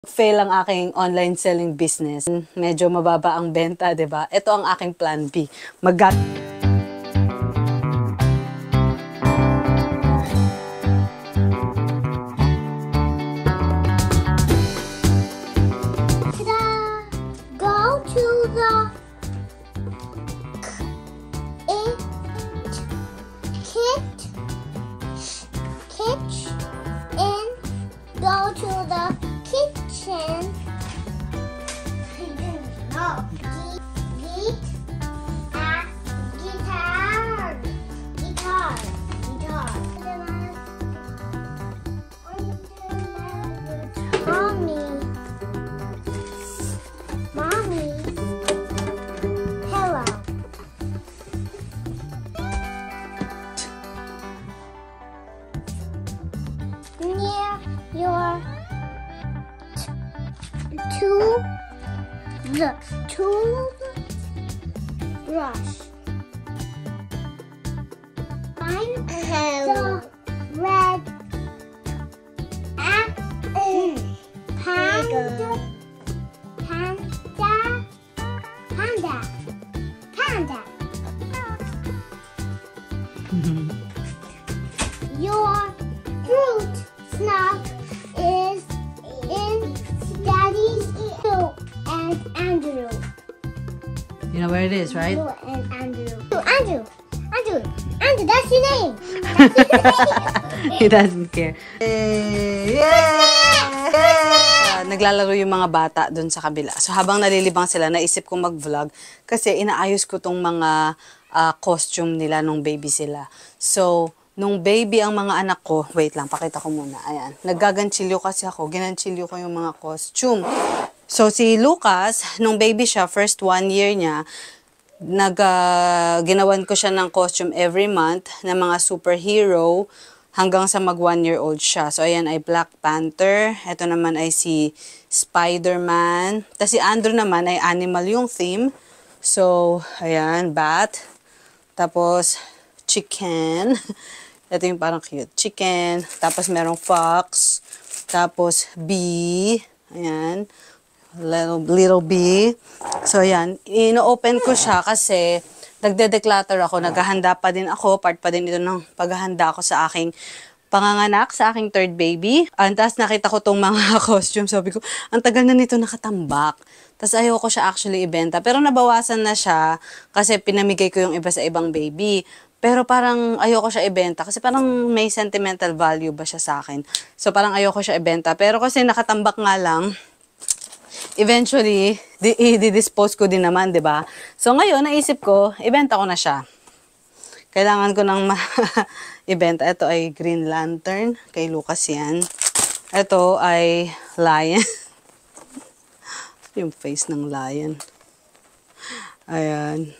Fail ang aking online selling business. Medyo mababa ang benta, 'di ba? Ito ang aking plan B. Go to the kitchen. Go to the kitchen. No. Get a guitar. Mommy. Hello. Near your toothbrush. Find the red apple. Panda. Your fruit snack is in Daddy's and Andrew. You know where it is, right? And Andrew, that's your name. He doesn't care. Naglalaro yung mga bata dun sa kabila. So habang nalilibang sila, naisip kong mag-vlog kasi inaayos ko tong mga costume nila nung baby sila. So, nung baby ang mga anak ko, wait lang, pakita ko muna. Ayan, naggaganchilyo kasi ako. Ginanchilyo ko yung mga costume. So, si Lucas, nung baby siya, first 1 year niya, ginawan ko siya ng costume every month ng mga superhero hanggang sa mag 1-year-old siya. So, ayan ay Black Panther. Ito naman ay si Spider-Man. Tapos si Andrew naman ay animal yung theme. So, ayan, bat. Tapos, chicken. Ito yung parang cute. Chicken. Tapos, merong fox. Tapos, bee. Ayan. Little bee. So, ayan. Ino-open ko siya kasi nagde-declutter ako. Naghahanda pa din ako. Part pa din ito ng paghahanda ako sa aking panganganak, sa aking third baby. Tapos nakita ko tong mga costume. Sabi ko, ang tagal na nito nakatambak. Tapos ayoko siya actually ibenta. Pero nabawasan na siya kasi pinamigay ko yung iba sa ibang baby. Pero parang ayoko siya ibenta kasi parang may sentimental value ba siya sa akin. So parang ayoko siya ibenta. Pero kasi nakatambak nga lang, eventually, i-dispose ko din naman, 'di ba? So ngayon, naisip ko, ibenta ko na siya. Kailangan ko nang ibenta. Ito ay Green Lantern. Kay Lucas yan. Ito ay Lion. Yung face ng lion. Ayan.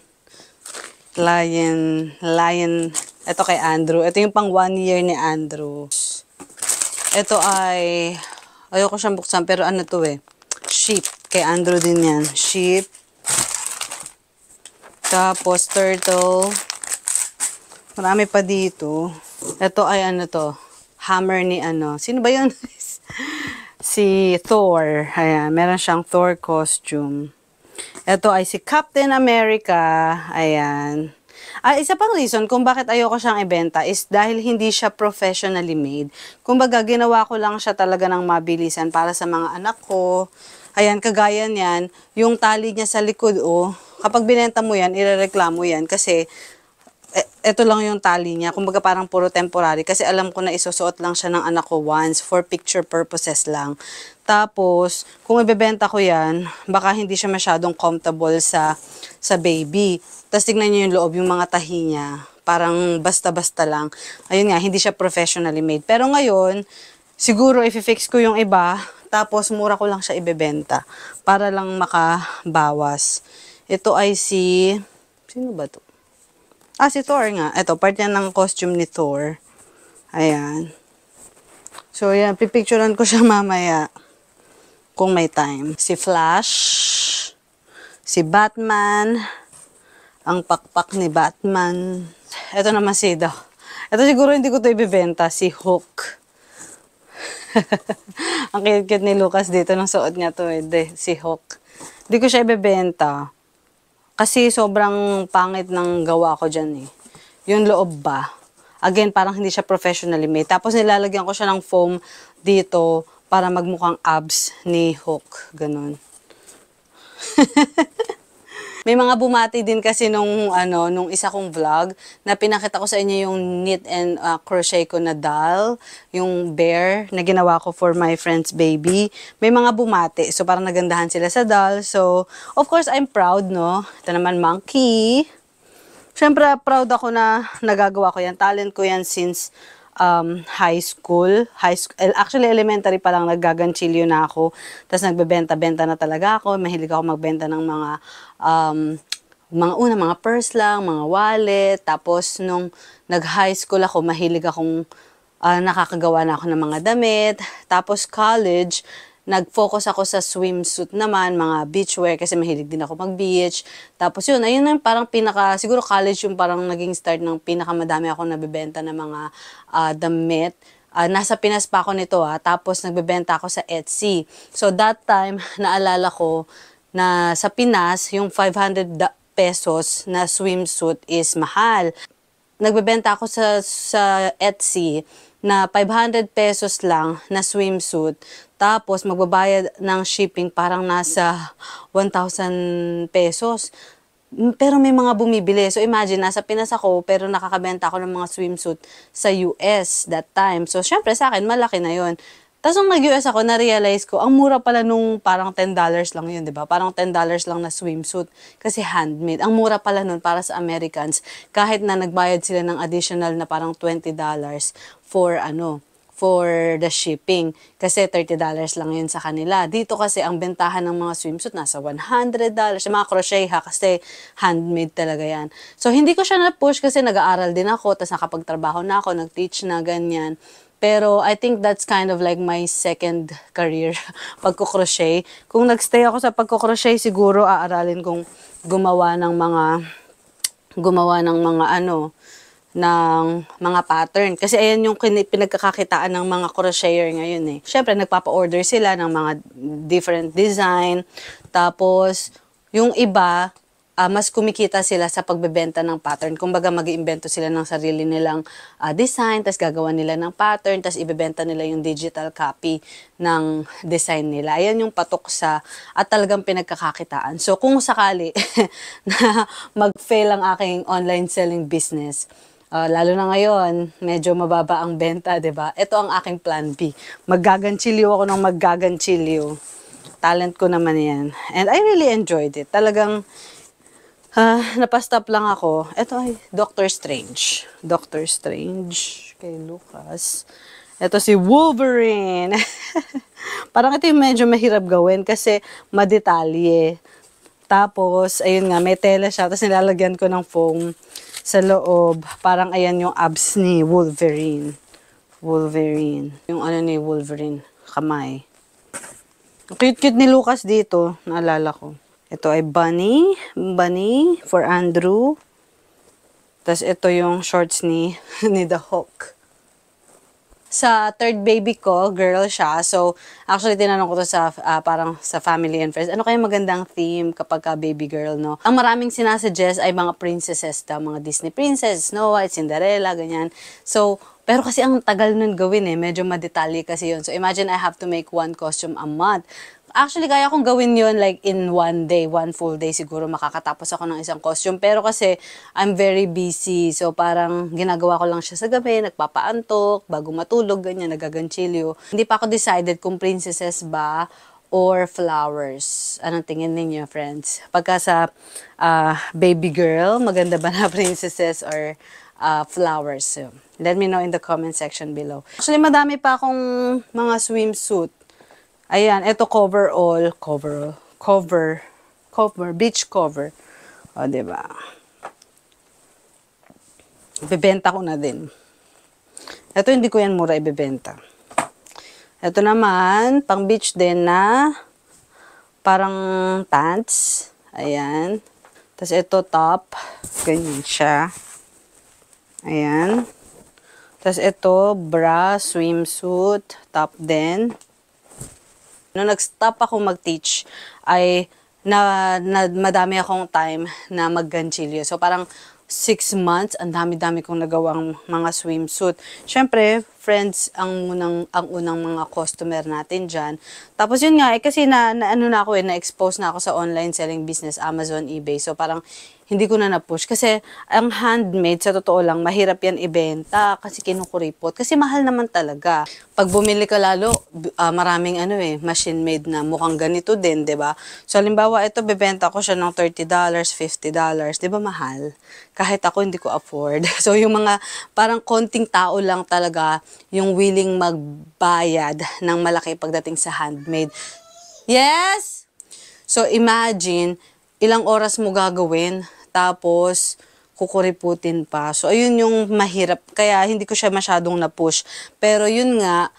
Lion. Ito kay Andrew. Ito yung pang 1 year ni Andrew. Ito ay, ayoko siyang buksan, pero ano to eh. Sheep. Kay Andrew din yan. Sheep. Tapos, turtle. Marami pa dito. Ito ay ano to. Hammer ni ano. Sino ba yun? Si Thor. Ayan. Meron siyang Thor costume. Ito ay si Captain America. Ayan. Isa pang reason kung bakit ayoko siyang ibenta is dahil hindi siya professionally made. Kumbaga, ginawa ko lang siya talaga ng mabilisan para sa mga anak ko. Ayan, kagaya niyan, yung tali niya sa likod, oh, kapag binenta mo yan, irereklamo yan kasi ito lang yung tali niya. Kumbaga parang puro temporary kasi alam ko na isusuot lang siya ng anak ko once for picture purposes lang. Tapos, kung ibebenta ko yan, baka hindi siya masyadong comfortable sa baby. Tapos tignan niyo yung loob, yung mga tahi niya. Parang basta-basta lang. Ayun nga, hindi siya professionally made. Pero ngayon, siguro i-fix ko yung iba, tapos mura ko lang siya ibebenta para lang makabawas. Ito ay sino ba to? Si Thor nga. Ito, part yan ng costume ni Thor. Ayan. So, yan. Pipicturean ko siya mamaya. Kung may time. Si Flash. Si Batman. Ang pakpak ni Batman. Ito naman si Ito siguro hindi ko ito ibibenta. Si Hook. Ang cute-cute ni Lucas dito nung suot niya to, si Hawk. Hindi ko siya ibebenta. Kasi sobrang pangit ng gawa ko dyan eh. Yung loob ba? Again, parang hindi siya professionally made. Tapos nilalagyan ko siya ng foam dito para magmukhang abs ni Hawk. Ganon. May mga bumati din kasi nung isa kong vlog na pinakita ko sa inyo yung knit and crochet ko na doll, yung bear na ginawa ko for my friend's baby. May mga bumati. So parang nagandahan sila sa doll. So of course I'm proud, no? Ito naman monkey. Siyempre proud ako na nagagawa ko yan. Talent ko yan since high school. Actually, elementary pa lang naggaganchilyo na ako. Tapos nagbebenta-benta na talaga ako. Mahilig ako magbenta ng mga purse lang, mga wallet. Tapos nung nag-high school ako, mahilig akong nakakagawa na ako ng mga damit. Tapos college, nag-focus ako sa swimsuit naman, mga beachwear kasi mahilig din ako mag-beach. Tapos yun, ayun na parang siguro college yung parang naging start ng pinakamadami akong nabibenta ng mga damit. Nasa Pinas pa ako nito tapos nagbebenta ako sa Etsy. So that time, naalala ko na sa Pinas, yung 500 pesos na swimsuit is mahal. Nagbebenta ako sa Etsy na 500 pesos lang na swimsuit. Tapos, magbabayad ng shipping parang nasa 1,000 pesos. Pero may mga bumibili. So, imagine, nasa Pinas ako, pero nakakabenta ako ng mga swimsuit sa US that time. So, syempre sa akin, malaki na yon. Tapos, nung nag-US ako, na-realize ko, ang mura pala nung parang $10 lang yun, di ba? Parang $10 lang na swimsuit. Kasi handmade. Ang mura pala nun para sa Americans. Kahit na nagbayad sila ng additional na parang $20 for the shipping. Kasi $30 lang yun sa kanila. Dito kasi ang bentahan ng mga swimsuit nasa $100. Yung mga crochet kasi handmade talaga yan. So hindi ko siya na-push kasi nag-aaral din ako, tapos nakapagtrabaho na ako, nag-teach na ganyan. Pero I think that's kind of like my second career, pagko-crochet. Kung nagstay ako sa pagko-crochet, siguro aaralin kong gumawa ng mga pattern. Kasi ayan yung pinagkakakitaan ng mga crocheter ngayon eh. Siyempre, nagpapa-order sila ng mga different design. Tapos, yung iba, mas kumikita sila sa pagbebenta ng pattern. Kumbaga, mag-iimbento sila ng sarili nilang design, tapos gagawa nila ng pattern, tapos ibebenta nila yung digital copy ng design nila. Ayan yung patok at talagang pinagkakakitaan. So, kung sakali na mag-fail ang aking online selling business, lalo na ngayon, medyo mababa ang benta, 'di ba? Ito ang aking plan B. Maggaganchilyo ako ng maggaganchilyo. Talent ko naman 'yan. And I really enjoyed it. Talagang napastop lang ako. Ito ay Doctor Strange. Doctor Strange kay Lucas. Ito si Wolverine. Parang ito yung medyo mahirap gawin kasi madetalye. Tapos, ayun nga, may tela siya. Tapos nilalagyan ko ng foam sa loob. Parang ayan yung abs ni Wolverine. Wolverine. Yung ni Wolverine. Kamay. Cute-cute ni Lucas dito. Naalala ko. Ito ay Bunny. Bunny for Andrew. Tapos ito yung shorts ni The Hawk. Sa third baby ko, girl siya. So, actually, tinanong ko to parang sa family and friends. Ano kaya magandang theme kapag baby girl, no? Ang maraming sinasuggest ay mga princesses mga Disney princess, Snow White, Cinderella, ganyan. So, pero kasi ang tagal nun gawin medyo madetalye kasi yun. So, imagine I have to make one costume a month. Actually, kaya kong gawin yun like in one full day siguro makakatapos ako ng isang costume. Pero kasi I'm very busy. So parang ginagawa ko lang siya sa gabi, nagpapaantok, bago matulog, ganyan, nagaganchilyo. Hindi pa ako decided kung princesses ba or flowers. Anong tingin ninyo, friends? Pagka sa baby girl, maganda ba na princesses or flowers? So, let me know in the comment section below. Actually, madami pa akong mga swimsuit. Ayan, ito cover, beach cover. O, diba? Ibebenta ko na din. Ito, hindi ko yan mura ibebenta. Ito naman, pang beach din na parang pants. Ayan. Tapos ito top. Ganyan siya. Ayan. Tapos ito, bra, swimsuit, top din. Nung nag-stop ako mag-teach, ay madami akong time na mag-ganchilyo. So parang 6 months, ang dami-dami kong nagawang mga swimsuit. Siyempre, friends ang unang mga customer natin dyan. Tapos yun nga, kasi na-expose na ako sa online selling business, Amazon, eBay. So parang hindi ko na na-push. Kasi ang handmade, sa totoo lang, mahirap yan ibenta kasi kinukuripot. Kasi mahal naman talaga. Pag bumili ka lalo, maraming machine-made na mukhang ganito din, di ba? So, halimbawa, ito, bebenta ko siya ng $30, $50. Di ba mahal? Kahit ako, hindi ko afford. So, yung mga parang konting tao lang talaga yung willing magbayad ng malaki pagdating sa handmade. Yes! So, imagine, ilang oras mo gagawin, tapos kukuriputin pa. So, ayun yung mahirap. Kaya, hindi ko siya masyadong na-push. Pero, yun nga,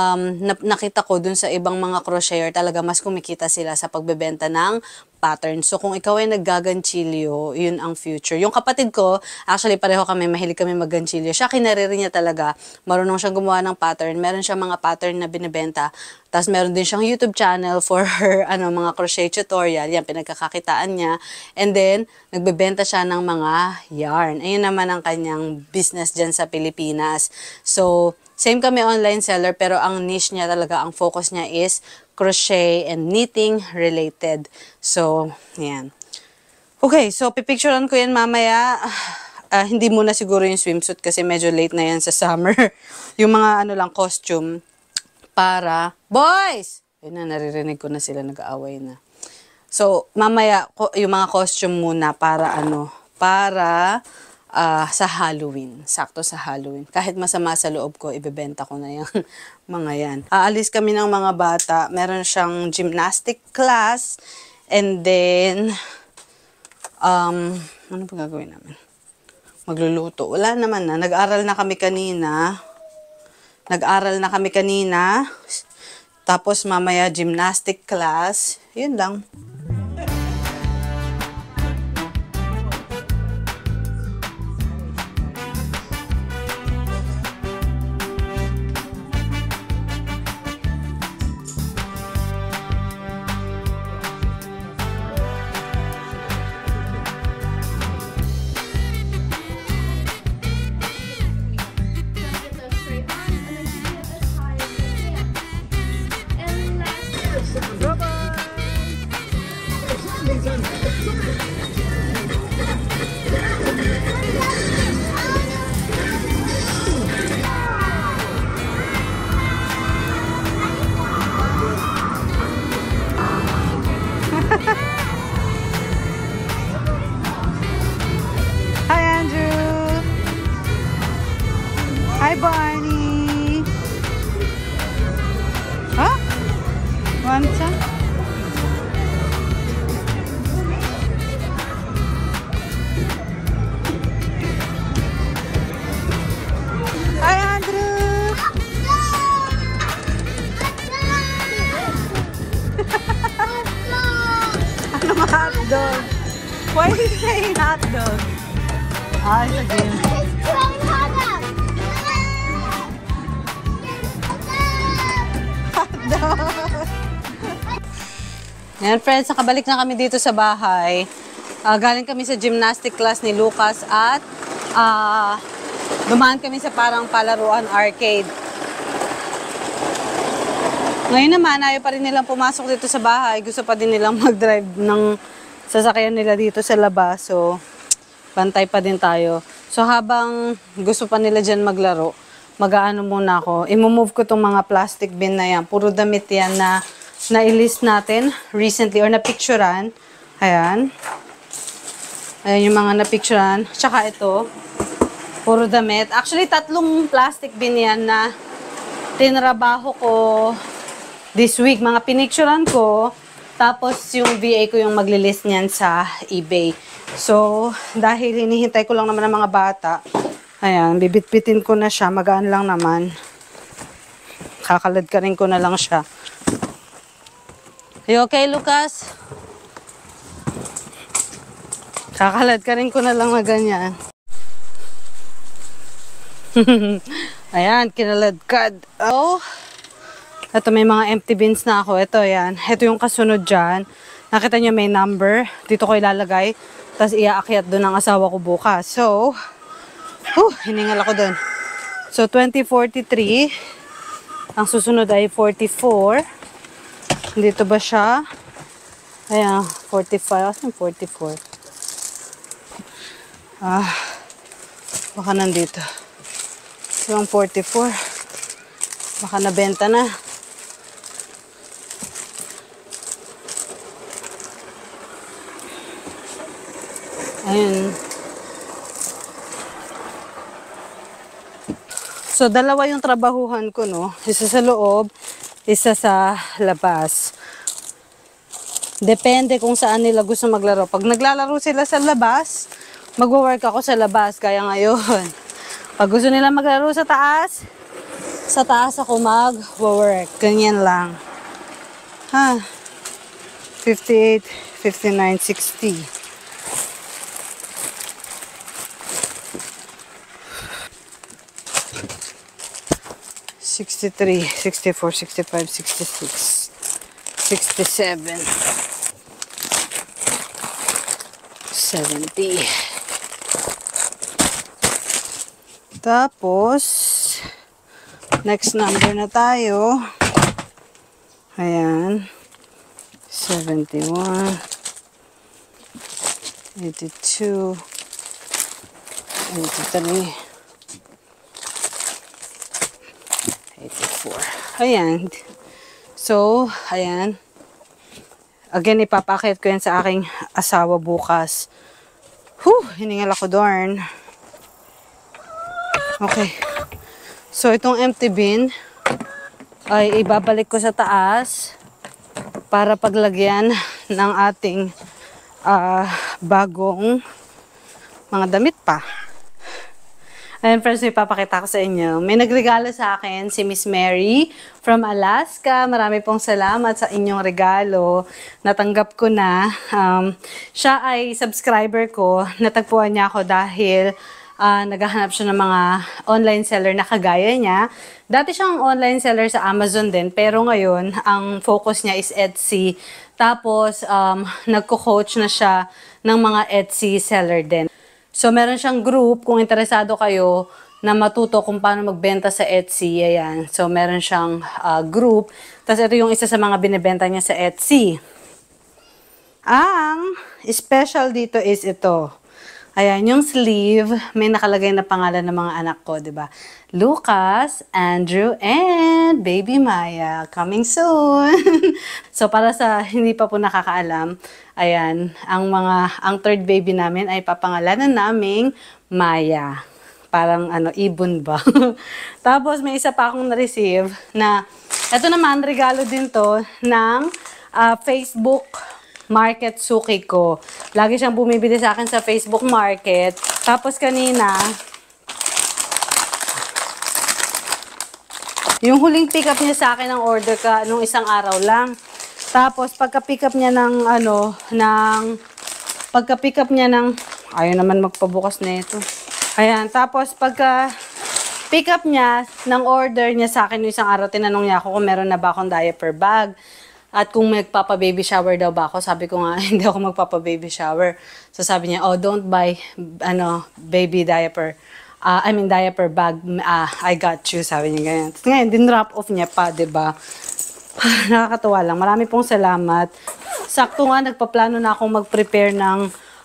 nakita ko dun sa ibang mga crocheter, talaga mas kumikita sila sa pagbebenta ng pattern. So, kung ikaw ay naggaganchilyo, yun ang future. Yung kapatid ko, actually, pareho kami, mahilig kami magganchilyo. Siya, kinariri niya talaga. Marunong siyang gumawa ng pattern. Meron siyang mga pattern na binibenta. Tapos, meron din siyang YouTube channel for her, mga crochet tutorial. Yan, pinagkakakitaan niya. And then, nagbebenta siya ng mga yarn. Ayun naman ang kanyang business dyan sa Pilipinas. So, same kami online seller, pero ang niche niya talaga, ang focus niya is crochet and knitting related. So, yan. Okay, so pipicturean ko yan mamaya. Hindi muna siguro yung swimsuit kasi medyo late na yan sa summer. Yung mga costume para, boys! Yun na, naririnig ko na sila nag-aaway na. So, mamaya, yung mga costume muna para para sa Halloween. Sakto sa Halloween. Kahit masama sa loob ko, ibebenta ko na yung mga yan. Aalis kami ng mga bata. Meron siyang gymnastic class. And then, ano pa gagawin namin? Magluluto. Wala naman na. Nag-aral na kami kanina. Tapos mamaya gymnastic class. Yun lang. Hi, Andrew. Hi, Barney. Huh? Want some? Hi, Andrew. Ano hotdog? Why are you saying hotdog? It's a game. Yan, friends, nakabalik na kami dito sa bahay. Galing kami sa gymnastic class ni Lucas at dumaan kami sa parang palaruan arcade. Ngayon naman, ayaw pa rin nilang pumasok dito sa bahay. Gusto pa din nilang mag-drive ng sasakyan nila dito sa labas. So, bantay pa din tayo. So, habang gusto pa nila dyan maglaro, mag-aano muna ako. I-move ko tong mga plastic bin na yan. Puro damit yan na na-list natin recently or na-picturean. Ayan. Ayan yung mga na-picturean. Tsaka ito, puro damit. Actually, 3 plastic bin yan na tinrabaho ko this week. Mga pinicturean ko. Tapos, yung VA ko yung maglilist niyan sa eBay. So, dahil hinihintay ko lang naman ang mga bata, ayan, bibitbitin ko na siya. Magaan lang naman. Kakalad ka rin ko na lang siya. You okay, Lucas? Kakalad ka rin ko na lang na ganyan. Ayan, kinaladkad. Oh, Ito, may mga empty bins na ako. Ito, yan. Ito yung kasunod dyan. Nakita nyo may number. Dito ko ilalagay. Tapos iaakyat doon ang asawa ko bukas. So, hiningal ako doon. So, 2043. Ang susunod ay 44. Dito ba siya? Ayan, 45. Asan 44? Baka nandito. Yung 44. Baka nabenta na. Ayun. So, dalawa yung trabahuhan ko, no? Isa sa loob, isa sa labas. Depende kung saan nila gusto maglaro. Pag naglalaro sila sa labas, magwo-work ako sa labas, kaya ngayon. Pag gusto nila maglaro sa taas ako mag-work. Ganyan lang. 58, 59, 60. $63, $64, $65, $66, $67, $70. Tapos, next number na tayo. Ayan. 71, 82, 83, 84. Ayan. So, ayan. Again, ipapakit ko yan sa aking asawa bukas. Hiningal ako doon. Okay. So, itong empty bin ay ibabalik ko sa taas para paglagyan ng ating bagong mga damit pa. Ayan, friends, may papakita ko sa inyo. May nagregalo sa akin si Miss Mary from Alaska. Marami pong salamat sa inyong regalo. Natanggap ko na. Siya ay subscriber ko. Natagpuan niya ako dahil naghahanap siya ng mga online seller na kagaya niya. Dati siyang online seller sa Amazon din, pero ngayon, ang focus niya is Etsy. Tapos, nagko-coach na siya ng mga Etsy seller din. So, meron siyang group, kung interesado kayo na matuto kung paano magbenta sa Etsy, ayan. So, meron siyang group. Tapos, ito yung isa sa mga binibenta niya sa Etsy. Ang special dito is ito. Ayan, yung sleeve, may nakalagay na pangalan ng mga anak ko, di ba? Lucas, Andrew, and Baby Maya. Coming soon! So, para sa hindi pa po nakakaalam, ayan, ang third baby namin ay papangalanan naming Maya. Parang ibon ba? Tapos, may isa pa akong na-receive na, ito naman, regalo din to ng Facebook Market suki ko. Lagi siyang bumibili sa akin sa Facebook Market. Tapos kanina, yung huling pick up niya sa akin ng order ka nung isang araw lang. Tapos pagka-pick up niya ng pagka-pick up niya ng ayaw naman magpabukas na ito. Ayan, tapos pagka-pick up niya ng order niya sa akin nung isang araw, tinanong niya ako kung meron na ba akong diaper bag. At kung magpapa-baby shower daw ba ako, sabi ko nga, hindi ako magpapa-baby shower. So sabi niya, don't buy, baby diaper. Diaper bag. I got you, sabi niya ganyan. Tapos ngayon, din-drop off niya pa, diba? Nakakatuwa lang. Marami pong salamat. Sakto nga, nagpaplano na akong mag-prepare ng,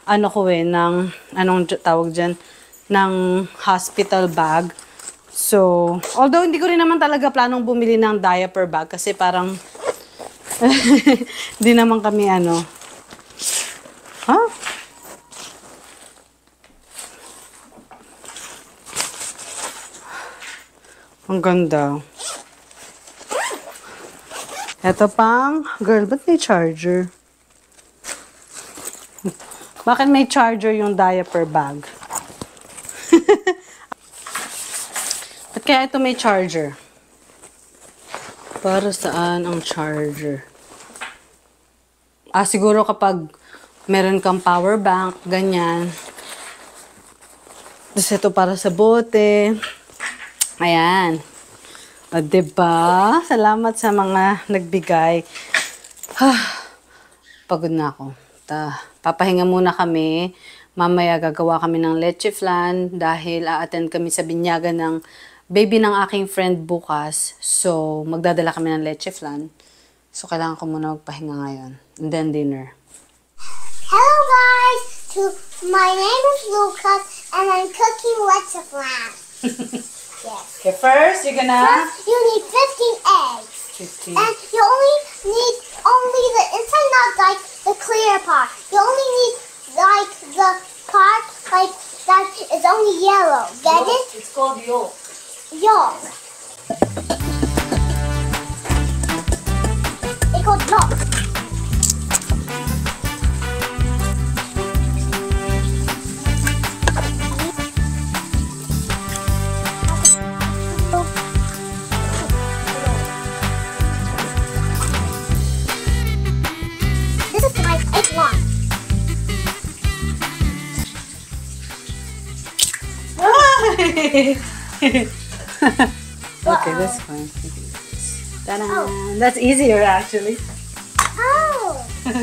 ng hospital bag. So, although hindi ko rin naman talaga planong bumili ng diaper bag, kasi parang, di naman kami ang ganda. Ito pang, girl, ba't may charger? Bakit may charger yung diaper bag? Ba't kaya ito may charger? Para saan ang charger? Siguro kapag meron kang power bank, ganyan. Tapos ito para sa bote. Ayan. O, diba? Salamat sa mga nagbigay. Pagod na ako. Papahinga muna kami. Mamaya gagawa kami ng leche flan dahil a-attend kami sa binyagan ng baby ng aking friend bukas. So, magdadala kami ng leche flan. So, kailangan ko muna magpahinga ngayon. And then dinner. Hello guys! My name is Lucas and I'm cooking leche flan. Yes. Okay, first, you're gonna... First, you need 15 eggs. 15. And you only need the inside, not like the clear part. You only need like the part like that is only yellow. Get it? It's called yolk. Yolk. It's called yolk. This is like egg one. Okay, that's fine. Ta-da! That's easier actually. Oh.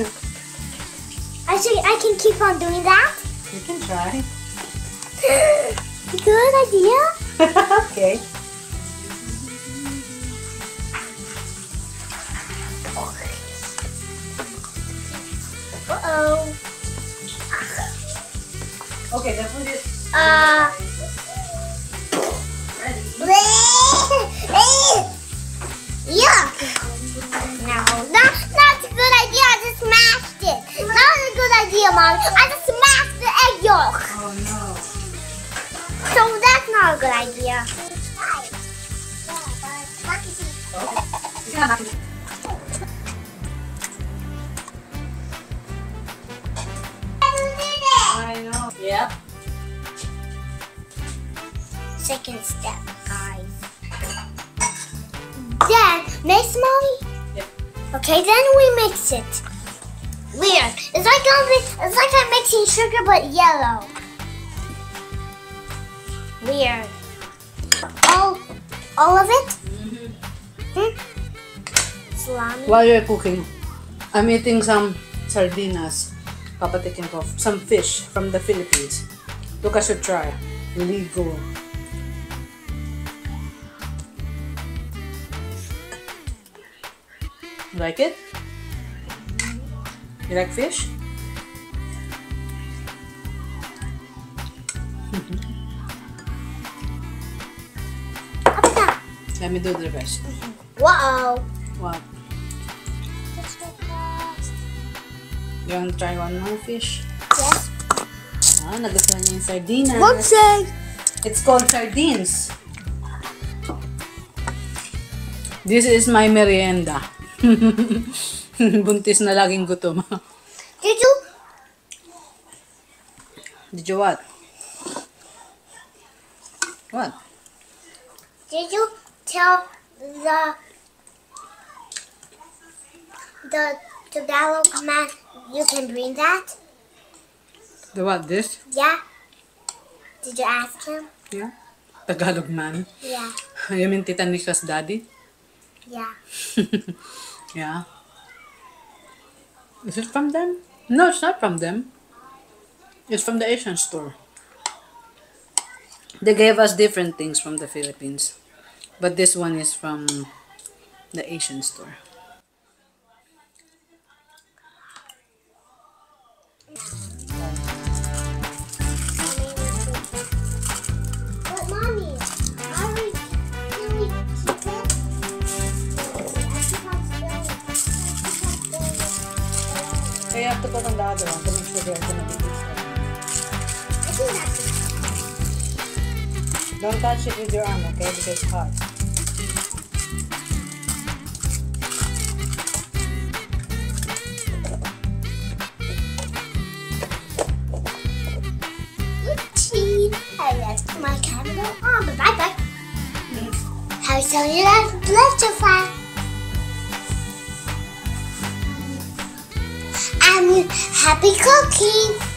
I can keep on doing that. You can try. Good idea. Okay. Uh-oh. Okay, the food is Yuck! No, that's not a good idea. I just smashed it. Not a good idea, Mom. I just smashed the egg yolk. Oh no. So that's not a good idea. I know. Yep. Second step, guys. Then, mix, Mommy? Yep. Okay, then we mix it. Weird. It's like I'm mixing sugar but yellow. Weird. All of it? Salami. While you're cooking, I'm eating some sardinas. Papatikin ko. Some fish from the Philippines. Lucas should try. Really good. You like it? You like fish? Let me do the rest. Whoa. Wow. You want to try one more fish? Yes. Ah, nagustuhan niya yung sardinas. Whoopsie. It's called sardines. This is my merienda. Buntis na laging gutom. Did you? Did you what? What? Did you tell the Tagalog man you can bring that? The what? This? Yeah. Did you ask him? Yeah. Tagalog man. Yeah. You mean Tita Nica's daddy? Yeah. Yeah. Is it from them? No, it's not from them. It's from the Asian store. They gave us different things from the Philippines. But this one is from the Asian store. But Mommy, how do we keep it? So you have to put on the other one to make sure they're gonna be this one. I think that's Don't touch it with your arm, okay? Because it's hot. Oopsie. I left my camera on, but bye-bye. How so you left your flag? I'm happy cooking.